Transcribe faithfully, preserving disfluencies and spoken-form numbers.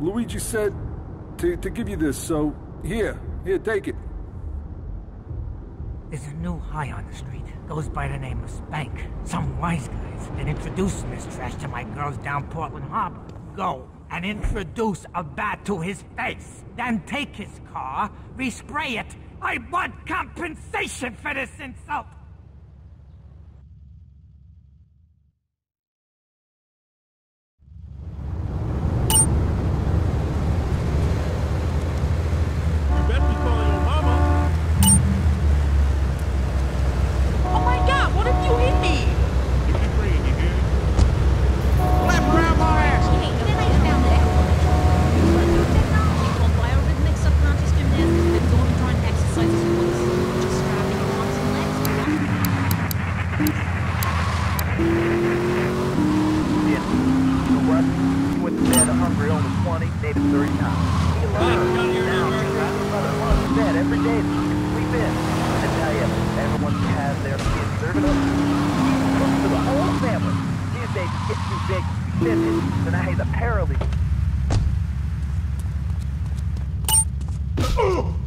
Luigi said to, to give you this, so here, here, take it. There's a new high on the street. Goes by the name of Spank. Some wise guy's been introducing this trash to my girls down Portland Harbor. Go and introduce a bat to his face. Then take his car, respray it. I want compensation for this insult! Ugh!